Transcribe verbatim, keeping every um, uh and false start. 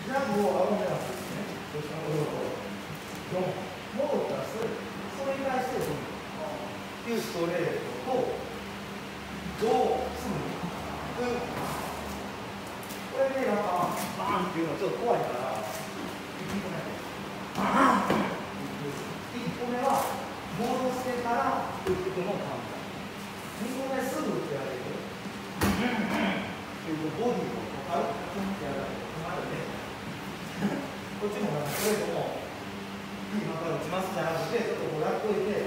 ジャブを仰ぎますね。どっちかというと、ドン、戻ったらストレート。それに対してドン。っていうストレートと、どうすぐに。これでなんか、バーンっていうのはちょっと怖いから、いっこめ。バーンいっこめは、戻してから打ってくのを簡単。にこめすぐ打ってやれる。ボディを軽く組んでやられる。こっちもなんかそれとも今から打ちますじゃなくて、ちょっとこうやっといて、